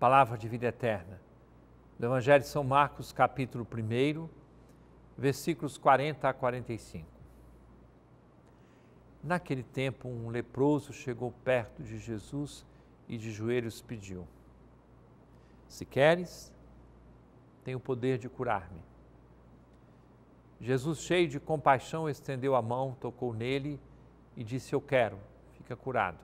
Palavra de vida eterna. Do Evangelho de São Marcos, capítulo 1, versículos 40 a 45. Naquele tempo, um leproso chegou perto de Jesus e de joelhos pediu: Se queres, tem o poder de curar-me. Jesus, cheio de compaixão, estendeu a mão, tocou nele e disse: Eu quero, fica curado.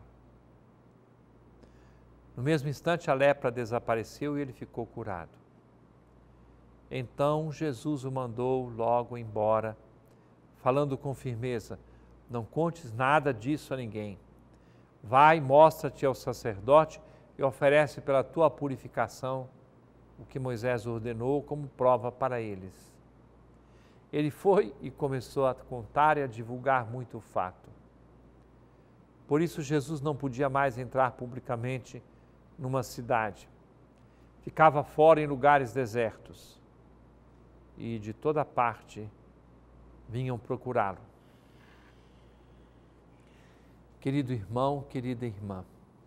No mesmo instante, a lepra desapareceu e ele ficou curado. Então Jesus o mandou logo embora, falando com firmeza: Não contes nada disso a ninguém. Vai, mostra-te ao sacerdote e oferece pela tua purificação o que Moisés ordenou como prova para eles. Ele foi e começou a contar e a divulgar muito o fato. Por isso Jesus não podia mais entrar publicamente numa cidade. Ficava fora em lugares desertos. E de toda parte vinham procurá-lo. Querido irmão, querida irmã,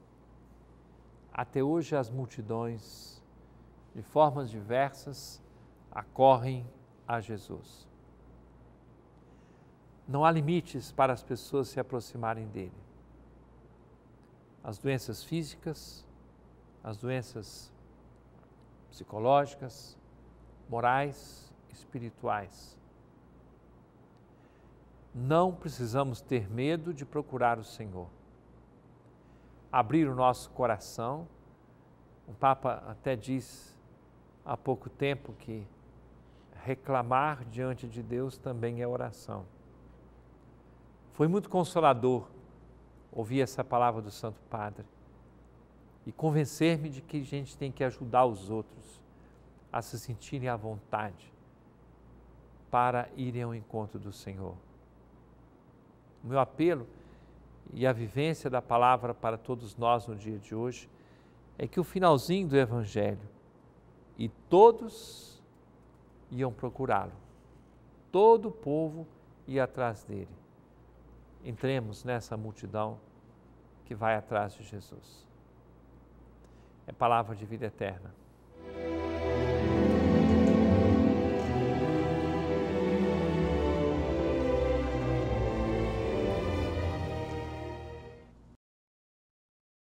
até hoje as multidões, de formas diversas, acorrem a Jesus. Não há limites para as pessoas se aproximarem dele. As doenças físicas, as doenças psicológicas, morais, espirituais. Não precisamos ter medo de procurar o Senhor. Abrir o nosso coração. O Papa até diz há pouco tempo que reclamar diante de Deus também é oração. Foi muito consolador ouvir essa palavra do Santo Padre e convencer-me de que a gente tem que ajudar os outros a se sentirem à vontade para irem ao encontro do Senhor. O meu apelo e a vivência da palavra para todos nós no dia de hoje é que o finalzinho do Evangelho, e todos iam procurá-lo, todo o povo ia atrás dele. Entremos nessa multidão que vai atrás de Jesus. É palavra de vida eterna.